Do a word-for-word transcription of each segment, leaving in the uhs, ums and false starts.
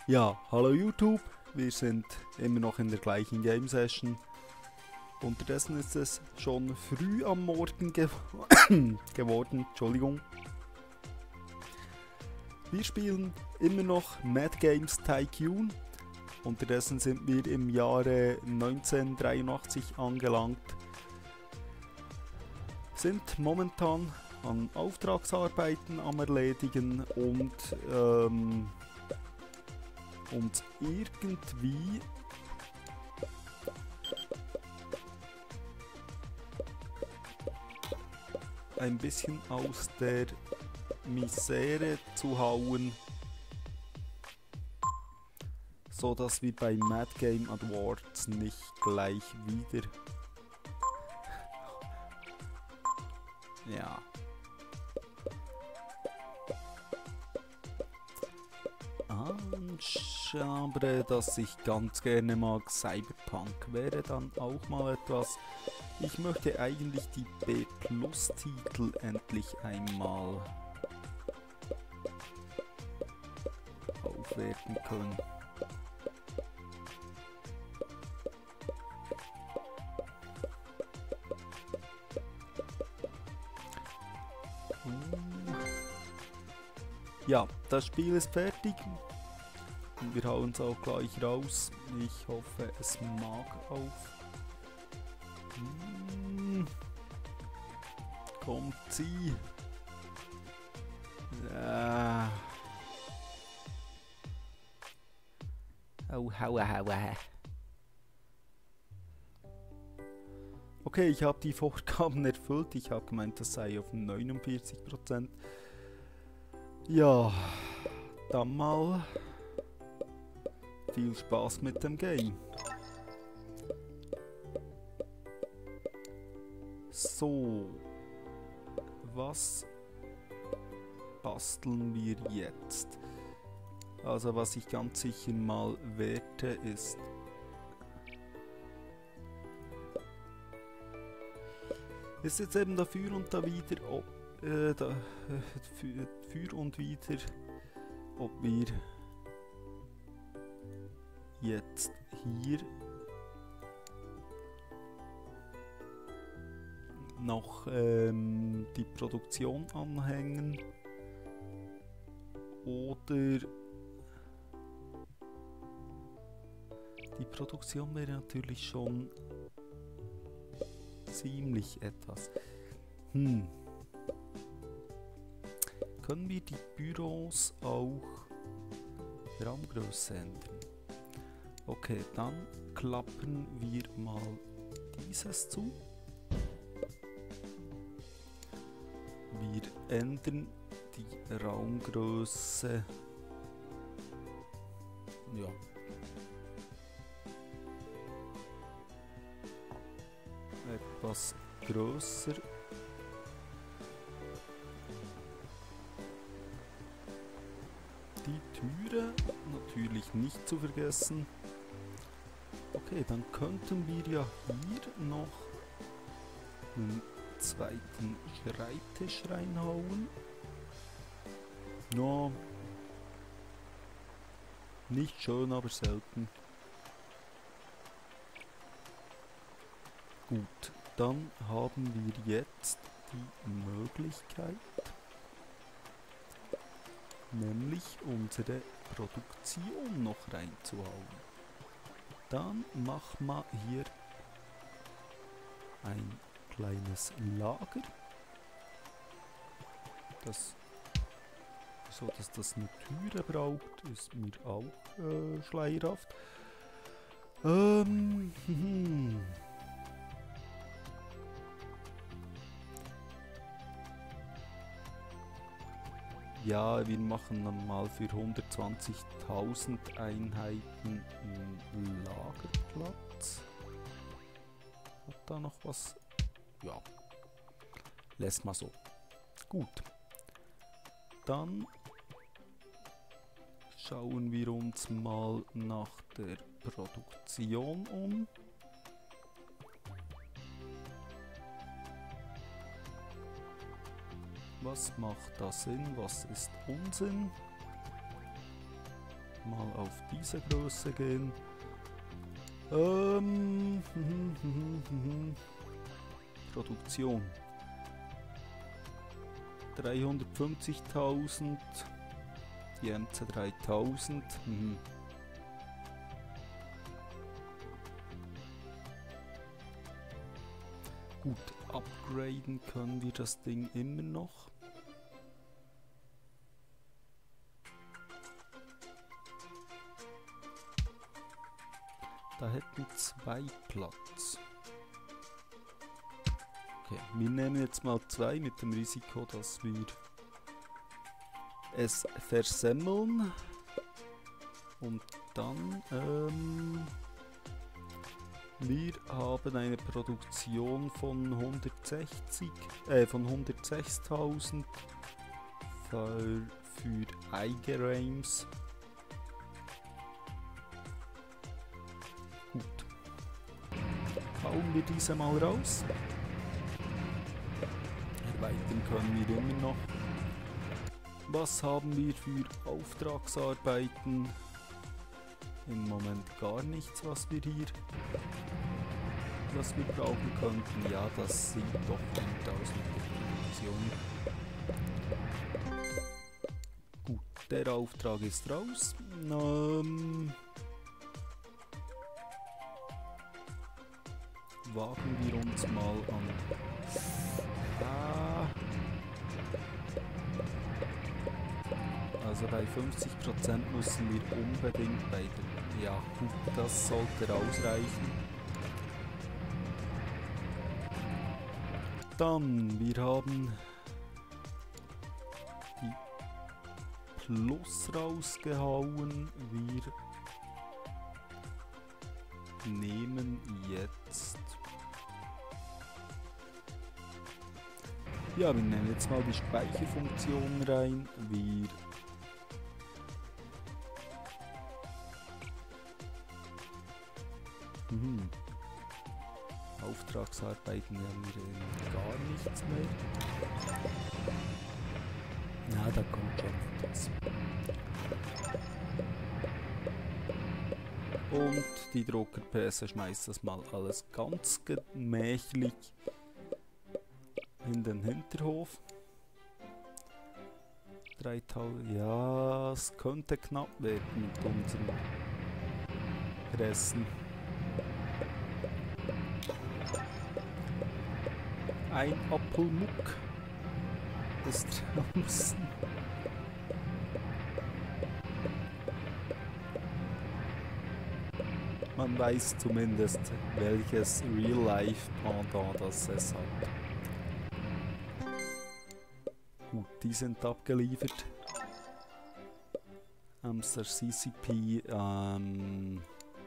Ja, hallo YouTube, wir sind immer noch in der gleichen Game Session. Unterdessen ist es schon früh am Morgen gew geworden, Entschuldigung. Wir spielen immer noch Mad Games Tycoon. Unterdessen sind wir im Jahre neunzehnhundertdreiundachtzig angelangt. Sind momentan an Auftragsarbeiten am Erledigen und ähm, und irgendwie ein bisschen aus der Misere zu hauen, so dass wir bei Mad Game Awards nicht gleich wieder ja Anschambre, dass ich ganz gerne mag. Cyberpunk wäre dann auch mal etwas. Ich möchte eigentlich die B Plus Titel endlich einmal aufwerten können. Ja, das Spiel ist fertig. Und wir hauen es auch gleich raus. Ich hoffe, es mag auf. Hm. Kommt sie. Ja. Oh, haua, haua. Okay, ich habe die Vorgaben erfüllt. Ich habe gemeint, das sei auf neunundvierzig Prozent. Ja, dann mal viel Spaß mit dem Game. So, was basteln wir jetzt? Also was ich ganz sicher mal werte ist ist jetzt eben dafür und da wieder, ob äh, da, äh, für, für und wieder, ob wir jetzt hier noch ähm, die Produktion anhängen oder die Produktion wäre natürlich schon ziemlich etwas. Hm. Können wir die Büros auch Raumgröße ändern? Okay, dann klappen wir mal dieses zu. Wir ändern die Raumgröße. Ja. Etwas größer. Die Türe natürlich nicht zu vergessen. Okay, dann könnten wir ja hier noch einen zweiten Schreibtisch reinhauen. No, nicht schön, aber selten. Gut, dann haben wir jetzt die Möglichkeit, nämlich unsere Produktion noch reinzuhauen. Dann machen wir hier ein kleines Lager, das, so dass das eine Türe braucht, ist mir auch äh, schleierhaft. Ähm, hm. Ja, wir machen dann mal für hundertzwanzigtausend Einheiten einen Lagerplatz. Hat da noch was? Ja, lässt mal so. Gut. Dann schauen wir uns mal nach der Produktion um. Was macht da Sinn? Was ist Unsinn? mal auf diese Größe gehen. Ähm, Produktion. dreihundertfünfzigtausend. Die M C dreitausend. Mhm. Gut, upgraden können wir das Ding immer noch. Da hätten zwei Platz. Okay, wir nehmen jetzt mal zwei mit dem Risiko, dass wir es versemmeln. Und dann, ähm, wir haben eine Produktion von hundertsechzig, äh, von hundertsechstausend für, für Eigerames. Gut. Hauen wir diese mal raus. Erweitern können wir immer noch. Was haben wir für Auftragsarbeiten? Im Moment gar nichts, was wir hier was wir brauchen könnten. Ja, das sind doch hunderttausend Produktionen. Gut, der Auftrag ist raus. Ähm, wagen wir uns mal an. Ah, also bei fünfzig Prozent müssen wir unbedingt bei der... Ja, gut, das sollte ausreichen. Dann, wir haben die Plus rausgehauen. Wir nehmen jetzt... Ja, wir nehmen jetzt mal die Speicherfunktion rein. Wir mhm. Auftragsarbeiten haben wir gar nichts mehr. Na, da kommt schon etwas. Und die Druckerpresse schmeißt das mal alles ganz gemächlich in den Hinterhof. dreitausend, ja, es könnte knapp werden mit unseren Pressen. Ein Apfelmuck ist draußen. Man weiß zumindest, welches Real-Life-Pendant das es hat. Gut, die sind abgeliefert. Amster C C P, ähm...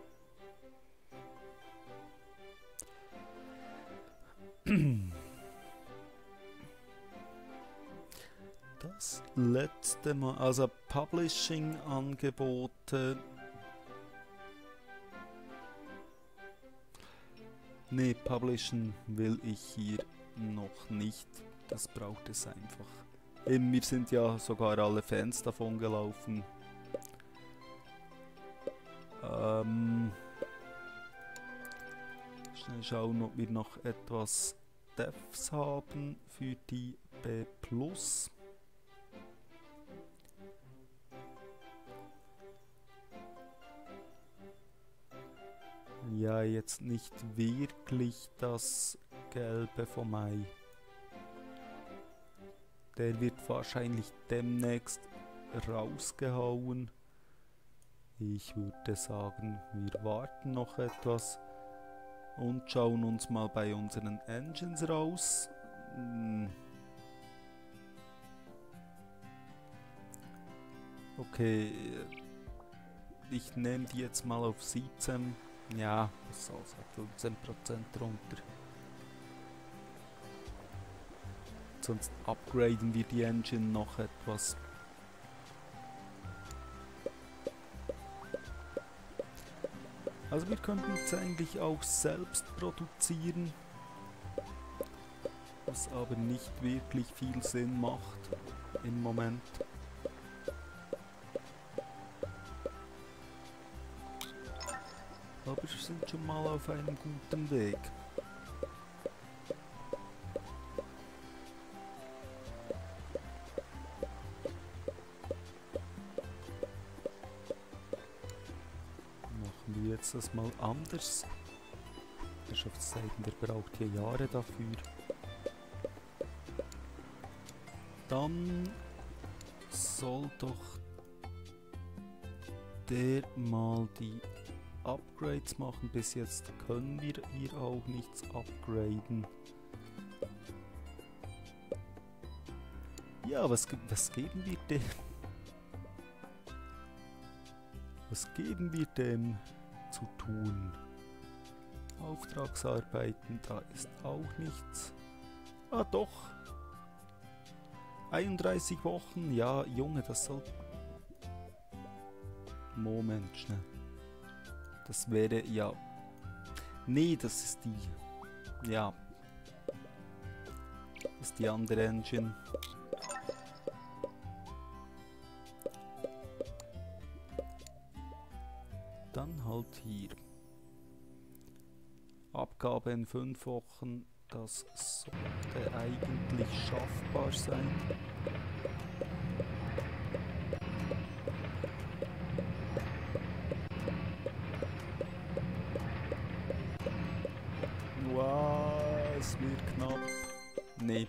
das letzte Mal, also Publishing-Angebote. Ne, publishen will ich hier noch nicht. Das braucht es einfach. Eben, wir sind ja sogar alle Fans davon gelaufen. Ähm, schnell schauen, ob wir noch etwas Devs haben für die B plus. Ja, jetzt nicht wirklich das Gelbe vom Ei. Der wird wahrscheinlich demnächst rausgehauen. Ich würde sagen, wir warten noch etwas und schauen uns mal bei unseren Engines raus. Okay, ich nehme die jetzt mal auf siebzehn. Ja, das ist also fünfzehn Prozent runter. Sonst upgraden wir die Engine noch etwas. Also wir könnten es eigentlich auch selbst produzieren, was aber nicht wirklich viel Sinn macht im Moment. Aber wir sind schon mal auf einem guten Weg. Machen wir jetzt das mal anders. Herrschaftszeiten, der braucht hier Jahre dafür. Dann soll doch der mal die Upgrades machen. Bis jetzt können wir hier auch nichts upgraden. Ja, was, was geben wir dem? Was geben wir dem zu tun? Auftragsarbeiten, da ist auch nichts. Ah doch. einunddreißig Wochen, ja, Junge, das soll... Moment, schnell. Das wäre, ja... Nee, das ist die... Ja. Das ist die andere Engine. Dann halt hier. Abgabe in fünf Wochen, das sollte eigentlich schaffbar sein. Wow, es wird knapp. Nee.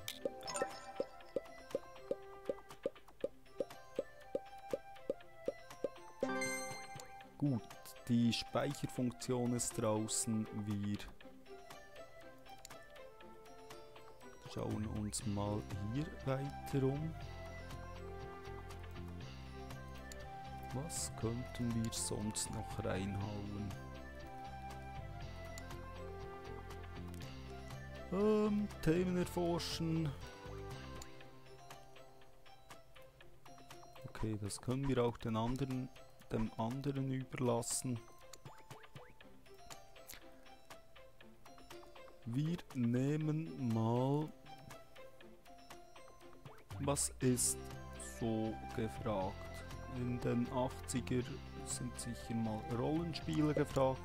Gut, die Speicherfunktion ist draußen. Wir schauen uns mal hier weiter um. Was könnten wir sonst noch reinhauen? Ähm, Themen erforschen. Okay, das können wir auch den anderen, dem anderen überlassen. Wir nehmen mal... Was ist so gefragt? In den achtziger sind sicher mal Rollenspiele gefragt.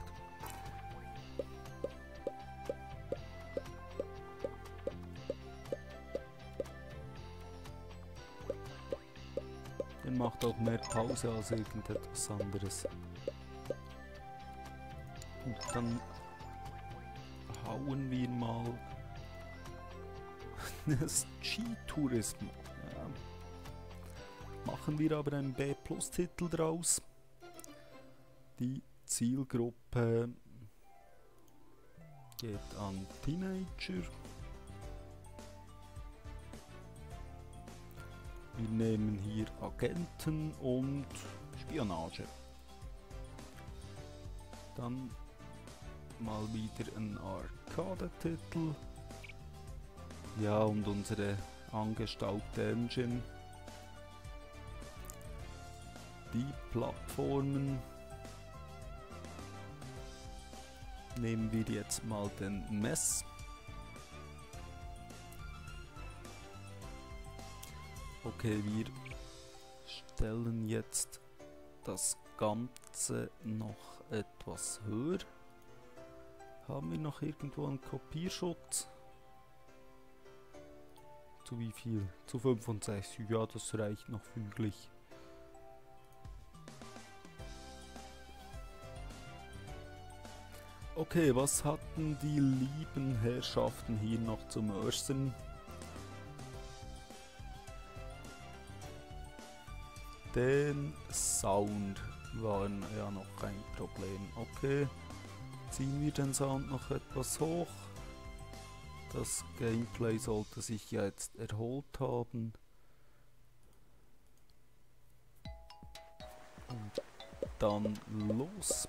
Der macht auch mehr Pause als irgendetwas anderes. Und dann hauen wir mal das Skitourismus. Ja. Machen wir aber einen B Plus Titel draus. Die Zielgruppe geht an Teenager. Wir nehmen hier Agenten und Spionage. Dann mal wieder ein Arcade-Titel. Ja, und unsere angestaubte Engine. Die Plattformen. Nehmen wir jetzt mal den M E S. Okay, wir stellen jetzt das Ganze noch etwas höher. Haben wir noch irgendwo einen Kopierschutz? Zu wie viel? Zu fünfundsechzig. Ja, das reicht noch füglich. Okay, was hatten die lieben Herrschaften hier noch zum Ersten? Den Sound war ja noch ein Problem. Okay, ziehen wir den Sound noch etwas hoch. Das Gameplay sollte sich ja jetzt erholt haben. Und dann los.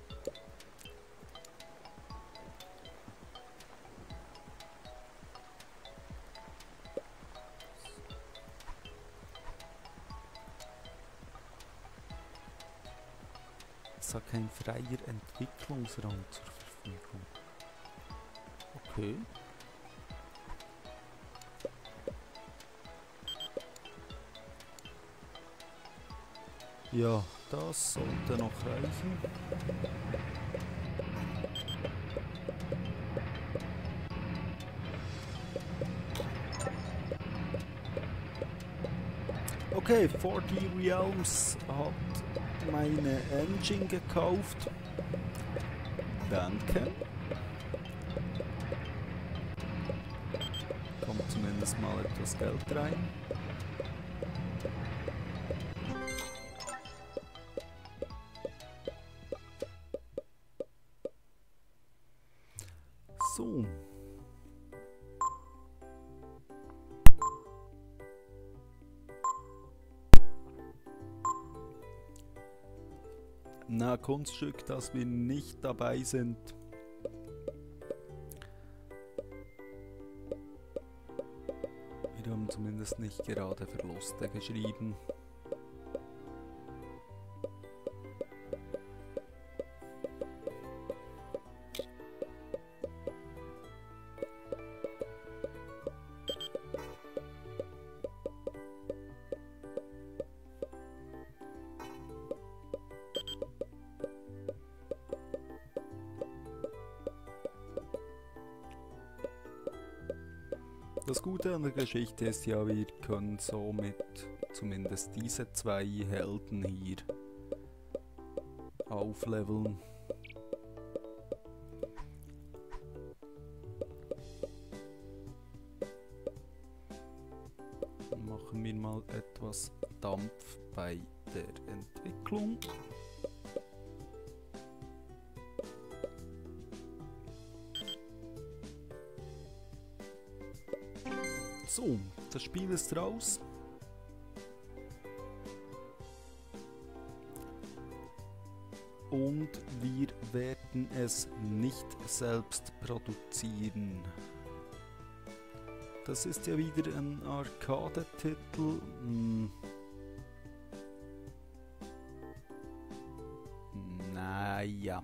Es hat kein freier Entwicklungsraum zur Verfügung. Okay. Ja, das sollte noch reichen. Okay, vierzig Realms hat meine Engine gekauft. Danke. Kommt zumindest mal etwas Geld rein. So. Na, Kunststück, dass wir nicht dabei sind. Wir haben zumindest nicht gerade Verluste geschrieben. Das Gute an der Geschichte ist ja, wir können somit zumindest diese zwei Helden hier aufleveln. Dann machen wir mal etwas Dampf bei der Entwicklung. So, das Spiel ist raus. Und wir werden es nicht selbst produzieren. Das ist ja wieder ein Arcade-Titel. Hm. Naja.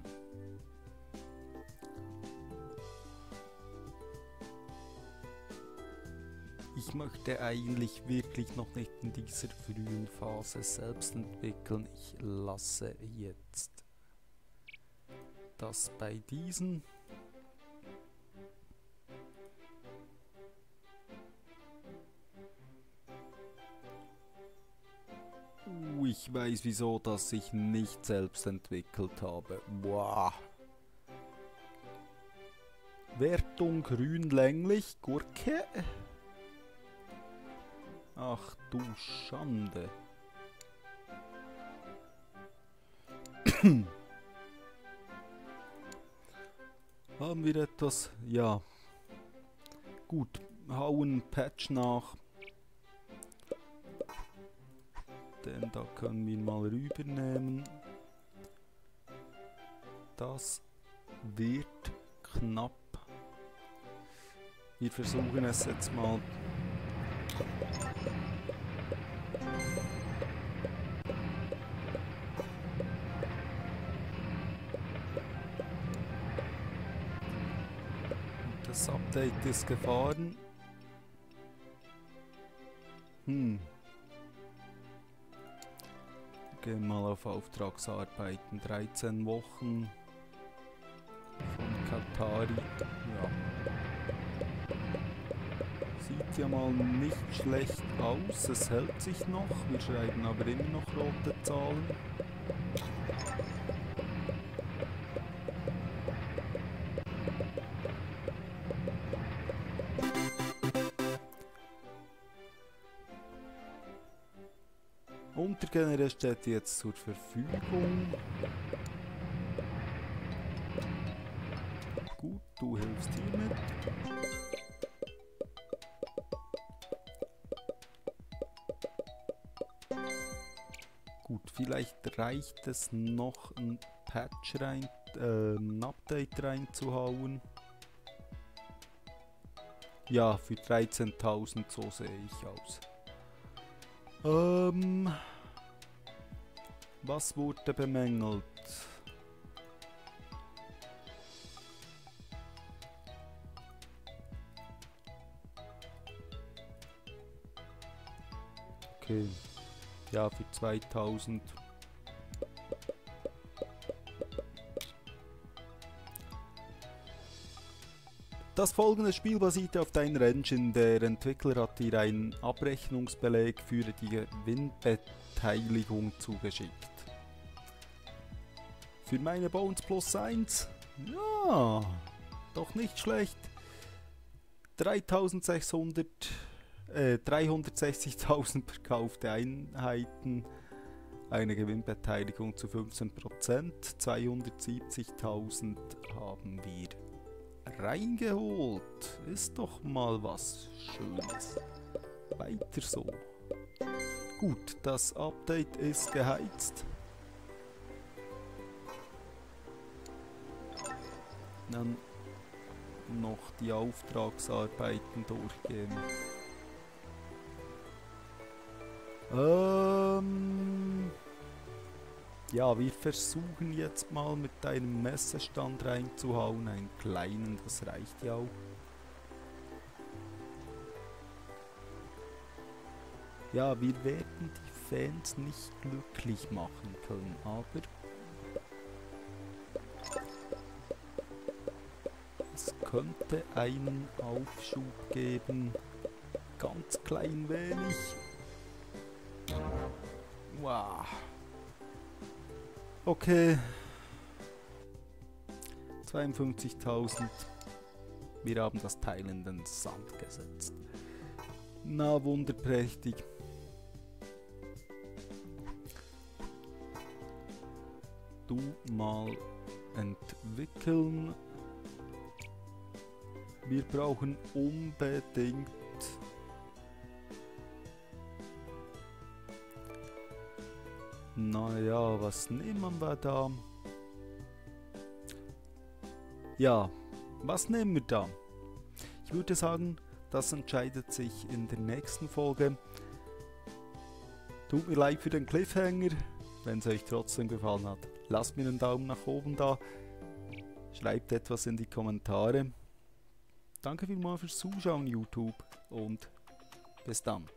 Ich möchte eigentlich wirklich noch nicht in dieser frühen Phase selbst entwickeln. Ich lasse jetzt das bei diesen. Uh, ich weiß wieso, dass ich nicht selbst entwickelt habe. Boah. Wertung grün länglich, Gurke. Ach du Schande. Haben wir etwas? Ja. Gut, hauen Patch nach. Den da können wir mal rübernehmen. Das wird knapp. Wir versuchen es jetzt mal. Das Update ist gefahren. Hm. Gehen mal auf Auftragsarbeiten. dreizehn Wochen von Katari. Ja. Sieht ja mal nicht schlecht aus. Es hält sich noch. Wir schreiben aber immer noch rote Zahlen. Untergeneral steht jetzt zur Verfügung. Gut, du hilfst hier mit. Gut, vielleicht reicht es noch ein Patch rein, äh, ein Update reinzuhauen. Ja, für dreizehntausend, so sehe ich aus. Ähm, was wurde bemängelt? Okay, ja, für zweitausend. Das folgende Spiel basiert auf Diner Engine. Der Entwickler hat dir einen Abrechnungsbeleg für die Gewinnbeteiligung zugeschickt. Für meine Bones plus eins? Ja, doch nicht schlecht. dreitausendsechshundert, äh, dreihundertsechzigtausend verkaufte Einheiten, eine Gewinnbeteiligung zu fünfzehn Prozent, zweihundertsiebzigtausend haben wir reingeholt. Ist doch mal was Schönes. Weiter so. Gut, das Update ist geheizt. Dann noch die Auftragsarbeiten durchgehen. Ähm ja, wir versuchen jetzt mal mit einem Messestand reinzuhauen. Einen kleinen, das reicht ja auch. Ja, wir werden die Fans nicht glücklich machen können, aber es könnte einen Aufschub geben. Ganz klein wenig. Wow. Okay. zweiundfünfzigtausend. Wir haben das Teil in den Sand gesetzt. Na, wunderprächtig. Du mal entwickeln. Wir brauchen unbedingt naja, was nehmen wir da? Ja, was nehmen wir da? Ich würde sagen, das entscheidet sich in der nächsten Folge. Tut mir leid für den Cliffhanger. Wenn es euch trotzdem gefallen hat, lasst mir einen Daumen nach oben da. Schreibt etwas in die Kommentare. Danke vielmals fürs Zuschauen, YouTube, und bis dann.